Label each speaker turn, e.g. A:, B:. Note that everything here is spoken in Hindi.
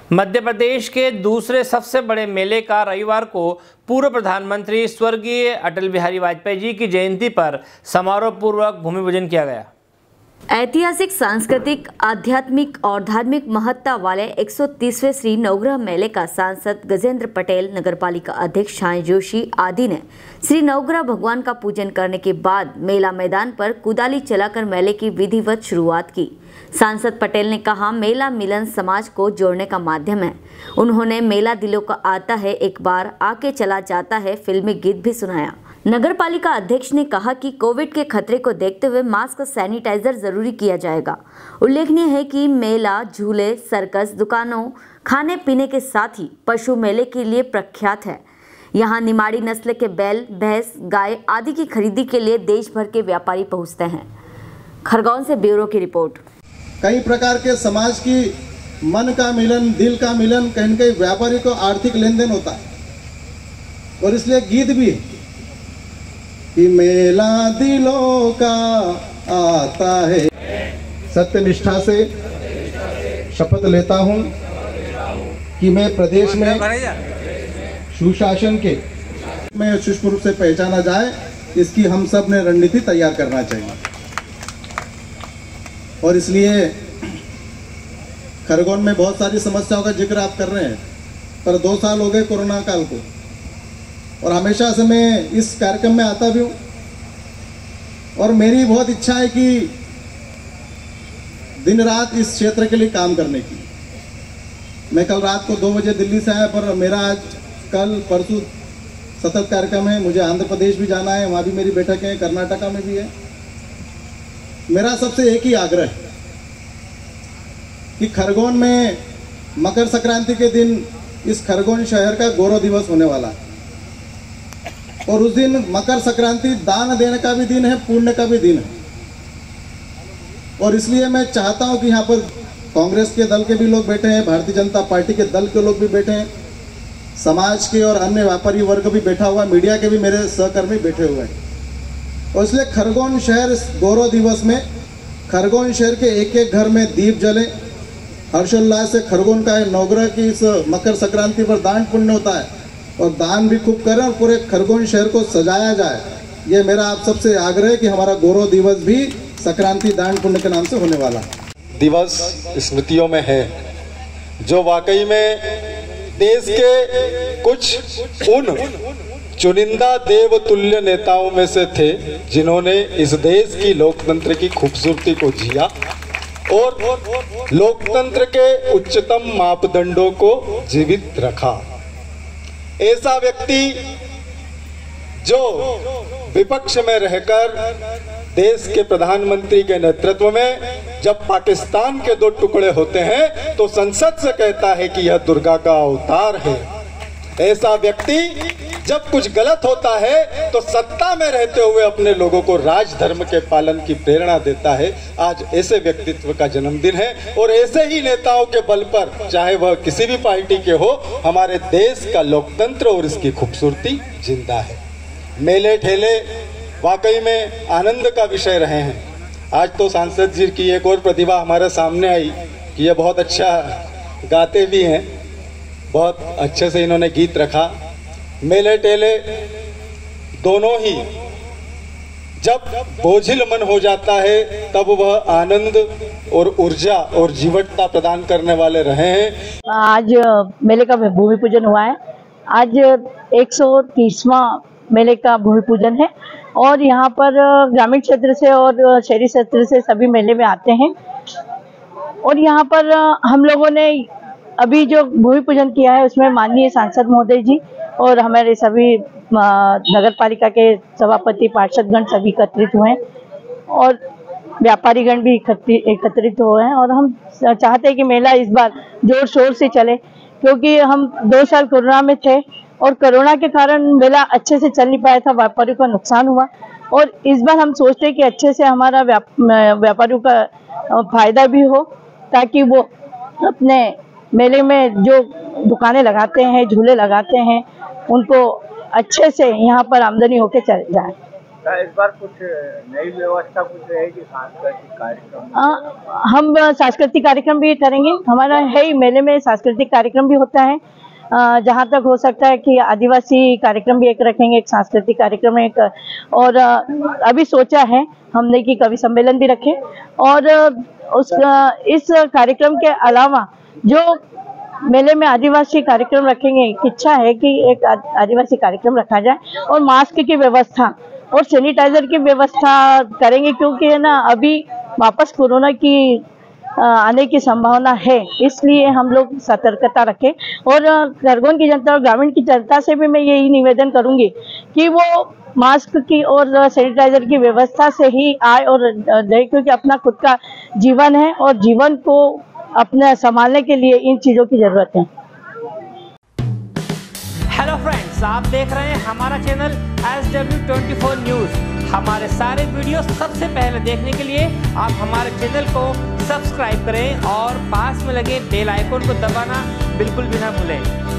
A: मध्य प्रदेश के दूसरे सबसे बड़े मेले का रविवार को पूर्व प्रधानमंत्री स्वर्गीय अटल बिहारी वाजपेयी जी की जयंती पर समारोह पूर्वक भूमि पूजन किया गया।
B: ऐतिहासिक, सांस्कृतिक, आध्यात्मिक और धार्मिक महत्ता वाले 130वें श्री नवग्रह मेले का सांसद गजेंद्र पटेल, नगरपालिका अध्यक्ष छाया जोशी आदि ने श्री नवग्रह भगवान का पूजन करने के बाद मेला मैदान पर कुदाली चलाकर मेले की विधिवत शुरुआत की। सांसद पटेल ने कहा, मेला मिलन समाज को जोड़ने का माध्यम है। उन्होंने मेला दिलों का आता है, एक बार आके चला जाता है फिल्मी गीत भी सुनाया। नगरपालिका अध्यक्ष ने कहा कि कोविड के खतरे को देखते हुए मास्क, सैनिटाइजर जरूरी किया जाएगा। उल्लेखनीय है कि मेला झूले, सर्कस, दुकानों, खाने पीने के साथ ही पशु मेले के लिए प्रख्यात है। यहाँ निमाड़ी नस्ल के बैल, भैंस, गाय आदि की खरीदी के लिए देश भर के व्यापारी पहुँचते हैं। खरगोन से ब्यूरो की रिपोर्ट।
C: कई प्रकार के समाज की मन का मिलन, दिल का मिलन, कहीं न कहीं व्यापारी को आर्थिक लेन देन होता है और इसलिए गीत भी कि मेला दिलों का आता है। सत्य निष्ठा से शपथ लेता हूं कि मैं प्रदेश में सुशासन के में सुष्ठु रूप से पहचाना जाए, इसकी हम सब ने रणनीति तैयार करना चाहिए। और इसलिए खरगोन में बहुत सारी समस्याओं का जिक्र आप कर रहे हैं, पर 2 साल हो गए कोरोना काल को और हमेशा से मैं इस कार्यक्रम में आता भी हूँ और मेरी बहुत इच्छा है कि दिन रात इस क्षेत्र के लिए काम करने की। मैं कल रात को 2 बजे दिल्ली से आया, पर मेरा आज कल परसों सतत कार्यक्रम है। मुझे आंध्र प्रदेश भी जाना है, वहाँ भी मेरी बैठक है, कर्नाटका में भी है। मेरा सबसे एक ही आग्रह है कि खरगोन में मकर संक्रांति के दिन इस खरगोन शहर का गौरव दिवस होने वाला है और उस दिन मकर संक्रांति दान देने का भी दिन है, पुण्य का भी दिन है। और इसलिए मैं चाहता हूं कि यहाँ पर कांग्रेस के दल के भी लोग बैठे हैं, भारतीय जनता पार्टी के दल के लोग भी बैठे हैं, समाज के और अन्य व्यापारी वर्ग भी बैठा हुआ है, मीडिया के भी मेरे सहकर्मी बैठे हुए हैं। और इसलिए खरगोन शहर इस गौरव दिवस में खरगोन शहर के एक एक घर में दीप जले, हर्षोल्लास से खरगोन का नवग्रह की इस मकर संक्रांति पर दान पुण्य होता है और दान भी खूब करें और पूरे खरगोन शहर को सजाया जाए। ये मेरा आप सबसे आग्रह है कि हमारा गौरव दिवस भी संक्रांति दान पुण्य के नाम से होने वाला
D: दिवस स्मृतियों में है, जो वाकई में देश के कुछ उन चुनिंदा देवतुल्य नेताओं में से थे जिन्होंने इस देश की लोकतंत्र की खूबसूरती को जिया और लोकतंत्र के उच्चतम मापदंडों को जीवित रखा। ऐसा व्यक्ति जो विपक्ष में रहकर देश के प्रधानमंत्री के नेतृत्व में जब पाकिस्तान के 2 टुकड़े होते हैं तो संसद से कहता है कि यह दुर्गा का अवतार है। ऐसा व्यक्ति जब कुछ गलत होता है तो सत्ता में रहते हुए अपने लोगों को राजधर्म के पालन की प्रेरणा देता है। आज ऐसे व्यक्तित्व का जन्मदिन है और ऐसे ही नेताओं के बल पर, चाहे वह किसी भी पार्टी के हो, हमारे देश का लोकतंत्र और इसकी खूबसूरती जिंदा है। मेले ठेले वाकई में आनंद का विषय रहे हैं। आज तो सांसद जी की एक और प्रतिभा हमारे सामने आई कि ये बहुत अच्छा गाते भी हैं, बहुत अच्छे से इन्होंने गीत रखा। मेले टेले दोनों ही जब बोझिल मन हो जाता है तब वह आनंद और ऊर्जा और जीवटता प्रदान करने वाले रहे हैं।
E: आज मेले का भूमि पूजन हुआ है। आज 130वां मेले का भूमि पूजन है और यहाँ पर ग्रामीण क्षेत्र से और शहरी क्षेत्र से सभी मेले में आते हैं। और यहाँ पर हम लोगों ने अभी जो भूमि पूजन किया है उसमें माननीय सांसद महोदय जी और हमारे सभी नगर पालिका के सभापति, पार्षदगण सभी एकत्रित हुए और व्यापारीगण भी एकत्रित हुए हैं। और हम चाहते हैं कि मेला इस बार जोर शोर से चले, क्योंकि हम 2 साल कोरोना में थे और कोरोना के कारण मेला अच्छे से चल नहीं पाया था, व्यापारियों का नुकसान हुआ। और इस बार हम सोचते हैं कि अच्छे से हमारा व्यापारियों का फायदा भी हो, ताकि वो अपने मेले में जो दुकानें लगाते हैं, झूले लगाते हैं, उनको अच्छे से यहाँ पर आमदनी होके चल जाए।
F: इस बार कुछ नई व्यवस्था कुछ रहेगी सांस्कृतिक कार्यक्रम?
E: हम सांस्कृतिक कार्यक्रम भी करेंगे। हमारा है ही मेले में सांस्कृतिक कार्यक्रम भी होता है। जहाँ तक हो सकता है कि आदिवासी कार्यक्रम भी एक रखेंगे, एक सांस्कृतिक कार्यक्रम एक, और अभी सोचा है हमने कि कवि सम्मेलन भी रखें। और इस कार्यक्रम के अलावा जो मेले में आदिवासी कार्यक्रम रखेंगे, इच्छा है कि एक आदिवासी कार्यक्रम रखा जाए और मास्क की व्यवस्था और सैनिटाइजर की व्यवस्था करेंगे, क्योंकि है ना अभी वापस कोरोना की आने की संभावना है, इसलिए हम लोग सतर्कता रखें। और खरगोन की जनता और ग्रामीण की जनता से भी मैं यही निवेदन करूंगी कि वो मास्क की और सैनिटाइजर की व्यवस्था से ही आए और रहे, क्योंकि अपना खुद का जीवन है और जीवन को अपने संभालने के लिए इन चीज़ों की ज़रूरत है।
A: हेलो फ्रेंड्स, आप देख रहे हैं हमारा चैनल SW24 न्यूज़। हमारे सारे वीडियो सबसे पहले देखने के लिए आप हमारे चैनल को सब्सक्राइब करें और पास में लगे बेल आइकन को दबाना बिल्कुल भी ना भूलें।